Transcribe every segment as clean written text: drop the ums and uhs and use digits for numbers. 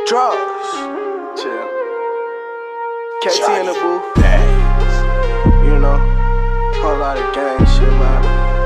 Drugs. Chill. KT in the booth. You know, whole lot of gang shit, man.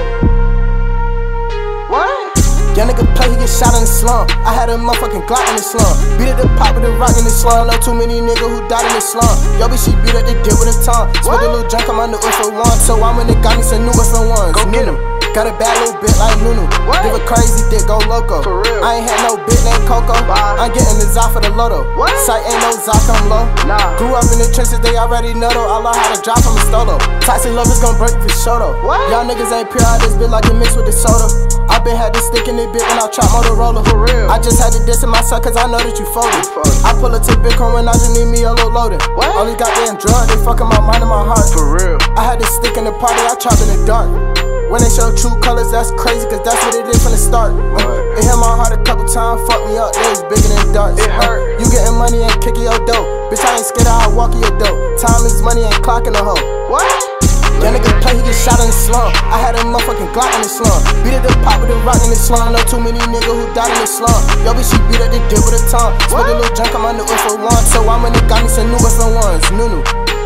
What? Young nigga play, he get shot in the slum. I had a motherfucking Glock in the slum. Beat up the pop with the rock in the slum. Know too many niggas who died in the slum. Yo, bitch, she beat up the dick with a tongue. Split a little junk on my new F1. So I went and got me some new F1s. Go get him. Got a bad little bit like Nunu. What? Give a crazy dick, go loco. For real. I ain't had no bitch named Coco. Bye. I'm getting the Zop for the Lotto. What? Sight ain't no Zoc, I'm low. Nah. Grew up in the trenches, they already know though. I learned how to drop from a stolo. Toxic love is gon' break for sure though. What? Y'all niggas ain't pure, I just been like it mixed with the soda. I been had this stick in it bit when I trap Motorola. For real. I just had to diss in myself cause I know that you folded. I pull up to Bitcoin when I just need me a little loaded. What? All these goddamn drugs, they fucking my mind and my heart. For real. I had this stick in the party, I trap in the dark. When they show true colors, that's crazy, cause that's what it is from the start. It hit my heart a couple times, fuck me up, they was bigger than darts. It hurt. You getting money and kicking your dope. Bitch, I ain't scared, I'll walk in your dope. Time is money and clocking the hoe. What? Young nigga play, he get shot in the slum. I had a motherfucking Glock in the slum. Beat up the pop with the rock in the slum. Know too many niggas who died in the slum. Yo, bitch, she beat up the dick with a tongue. Split a little junk on my new F1. So I went and got me some new F1s. Nunu.